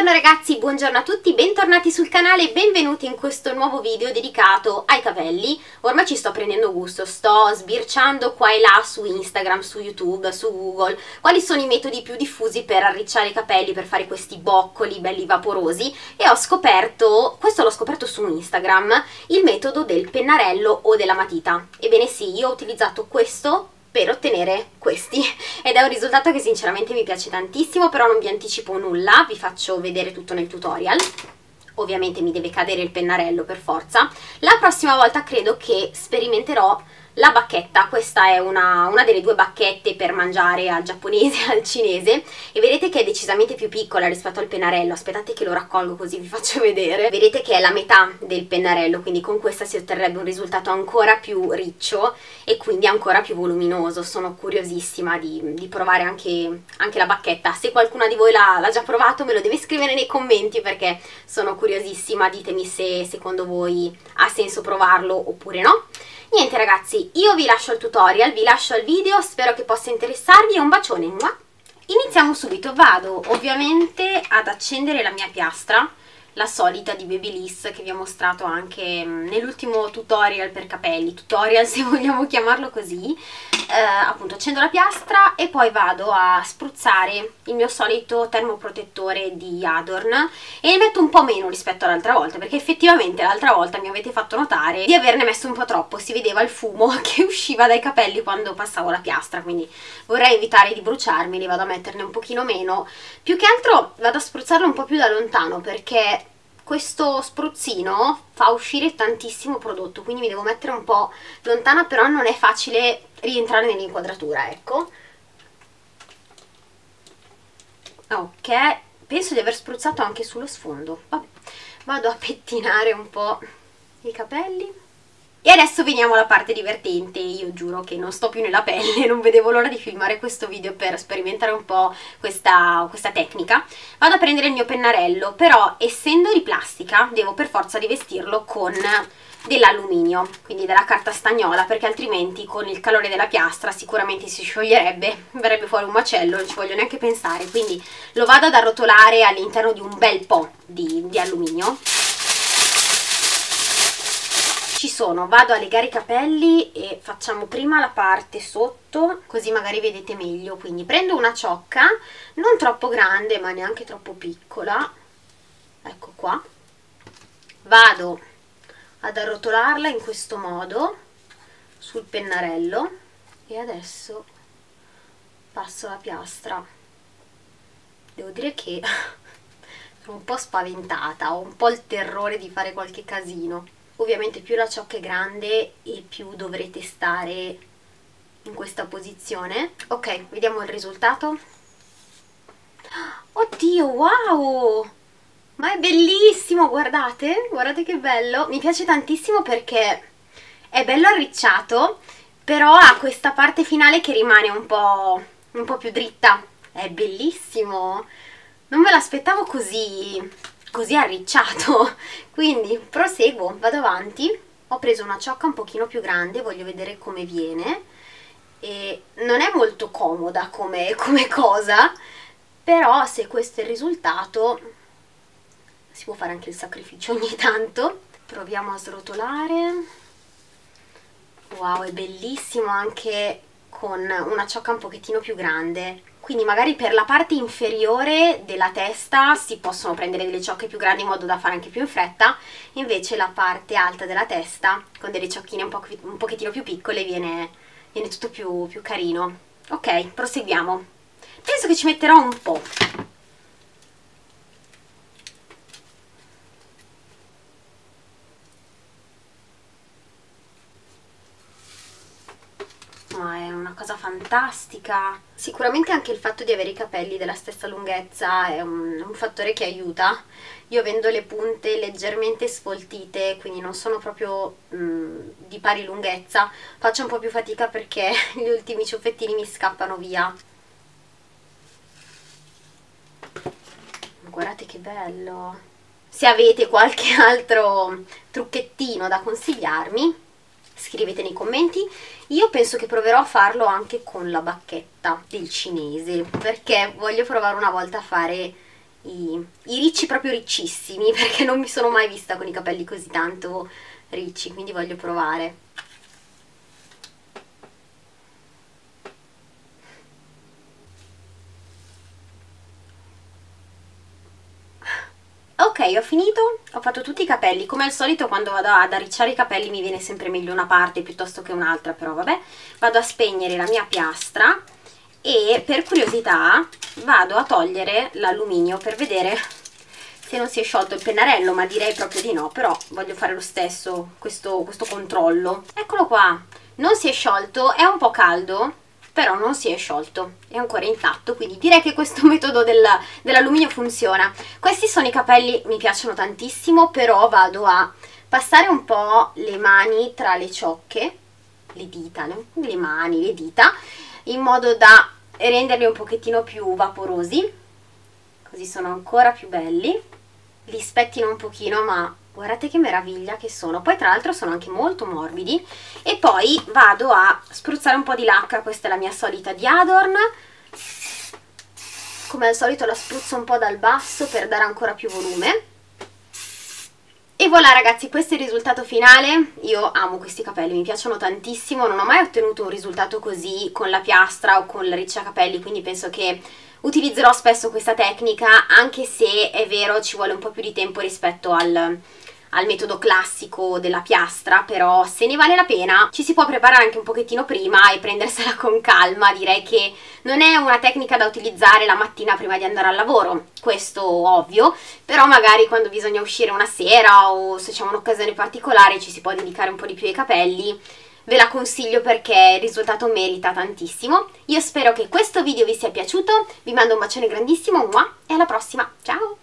Buongiorno ragazzi, buongiorno a tutti, bentornati sul canale e benvenuti in questo nuovo video dedicato ai capelli. Ormai ci sto prendendo gusto, sto sbirciando qua e là su Instagram, su YouTube, su Google, quali sono i metodi più diffusi per arricciare i capelli, per fare questi boccoli belli vaporosi, e ho scoperto, questo l'ho scoperto su Instagram, il metodo del pennarello o della matita. Ebbene sì, io ho utilizzato questo per ottenere questi ed è un risultato che sinceramente mi piace tantissimo, però non vi anticipo nulla, vi faccio vedere tutto nel tutorial. Ovviamente mi deve cadere il pennarello per forza. La prossima volta credo che sperimenterò la bacchetta. Questa è una delle due bacchette per mangiare al giapponese e al cinese, e vedete che è decisamente più piccola rispetto al pennarello. Aspettate che lo raccolgo così vi faccio vedere. Vedete che è la metà del pennarello, quindi con questa si otterrebbe un risultato ancora più riccio e quindi ancora più voluminoso. Sono curiosissima di provare anche la bacchetta. Se qualcuna di voi l'ha già provato me lo deve scrivere nei commenti, perché sono curiosissima. Ditemi se secondo voi ha senso provarlo oppure no. Niente ragazzi, io vi lascio il tutorial, vi lascio il video, spero che possa interessarvi e un bacione. Iniziamo subito. Vado ovviamente ad accendere la mia piastra, la solita di Babyliss che vi ho mostrato anche nell'ultimo tutorial per capelli, tutorial se vogliamo chiamarlo così. Appunto accendo la piastra e poi vado a spruzzare il mio solito termoprotettore di Adorn, e ne metto un po' meno rispetto all'altra volta, perché effettivamente l'altra volta mi avete fatto notare di averne messo un po' troppo, si vedeva il fumo che usciva dai capelli quando passavo la piastra, quindi vorrei evitare di bruciarmi, vado a metterne un pochino meno. Più che altro vado a spruzzarlo un po' più da lontano, perché questo spruzzino fa uscire tantissimo prodotto, quindi mi devo mettere un po' lontana, però non è facile rientrare nell'inquadratura, ecco. Ok, penso di aver spruzzato anche sullo sfondo. Vabbè, vado a pettinare un po' i capelli. E adesso veniamo alla parte divertente. Io giuro che non sto più nella pelle, non vedevo l'ora di filmare questo video per sperimentare un po' questa tecnica. Vado a prendere il mio pennarello, però essendo di plastica devo per forza rivestirlo con dell'alluminio, quindi della carta stagnola, perché altrimenti con il calore della piastra sicuramente si scioglierebbe, verrebbe fuori un macello, non ci voglio neanche pensare. Quindi lo vado ad arrotolare all'interno di un bel po' di alluminio. Ci sono, vado a legare i capelli e facciamo prima la parte sotto, così magari vedete meglio. Quindi prendo una ciocca, non troppo grande ma neanche troppo piccola, ecco qua, vado ad arrotolarla in questo modo sul pennarello e adesso passo la piastra. Devo dire che sono un po' spaventata, ho un po' il terrore di fare qualche casino. Ovviamente più la ciocca è grande e più dovrete stare in questa posizione. Ok, vediamo il risultato. Oddio, wow! Ma è bellissimo, guardate, guardate che bello. Mi piace tantissimo perché è bello arricciato, però ha questa parte finale che rimane un po' più dritta. È bellissimo, non me l'aspettavo così arricciato, quindi proseguo, vado avanti. Ho preso una ciocca un pochino più grande, voglio vedere come viene, e non è molto comoda come cosa, però se questo è il risultato si può fare anche il sacrificio ogni tanto. Proviamo a srotolare. Wow, è bellissimo anche con una ciocca un pochettino più grande. Quindi magari per la parte inferiore della testa si possono prendere delle ciocche più grandi in modo da fare anche più in fretta, invece la parte alta della testa con delle ciocchine un pochettino più piccole viene tutto più carino. Ok, proseguiamo. Penso che ci metterò un po'. È una cosa fantastica. Sicuramente anche il fatto di avere i capelli della stessa lunghezza è un fattore che aiuta. Io avendo le punte leggermente sfoltite, quindi non sono proprio di pari lunghezza, faccio un po' più fatica perché gli ultimi ciuffettini mi scappano via. Guardate che bello. Se avete qualche altro trucchettino da consigliarmi, scrivete nei commenti. Io penso che proverò a farlo anche con la bacchetta del cinese, perché voglio provare una volta a fare i ricci proprio riccissimi, perché non mi sono mai vista con i capelli così tanto ricci, quindi voglio provare. Ok, ho finito, ho fatto tutti i capelli. Come al solito quando vado ad arricciare i capelli mi viene sempre meglio una parte piuttosto che un'altra, però vabbè. Vado a spegnere la mia piastra e per curiosità vado a togliere l'alluminio per vedere se non si è sciolto il pennarello, ma direi proprio di no, però voglio fare lo stesso questo controllo. Eccolo qua, non si è sciolto, è un po' caldo, però non si è sciolto, è ancora intatto, quindi direi che questo metodo dell'alluminio funziona. Questi sono i capelli, mi piacciono tantissimo, però vado a passare un po' le mani tra le ciocche, le dita, le mani, le dita, in modo da renderli un pochettino più vaporosi, così sono ancora più belli. Li spettino un pochino, ma guardate che meraviglia che sono. Poi tra l'altro sono anche molto morbidi. E poi vado a spruzzare un po' di lacca, questa è la mia solita di Adorn. Come al solito la spruzzo un po' dal basso per dare ancora più volume. E voilà ragazzi, questo è il risultato finale. Io amo questi capelli, mi piacciono tantissimo, non ho mai ottenuto un risultato così con la piastra o con la riccia capelli, quindi penso che utilizzerò spesso questa tecnica, anche se è vero ci vuole un po' più di tempo rispetto al metodo classico della piastra, però se ne vale la pena ci si può preparare anche un pochettino prima e prendersela con calma. Direi che non è una tecnica da utilizzare la mattina prima di andare al lavoro, questo ovvio, però magari quando bisogna uscire una sera o se c'è un'occasione particolare ci si può dedicare un po' di più ai capelli. Ve la consiglio perché il risultato merita tantissimo. Io spero che questo video vi sia piaciuto, vi mando un bacione grandissimo e alla prossima, ciao!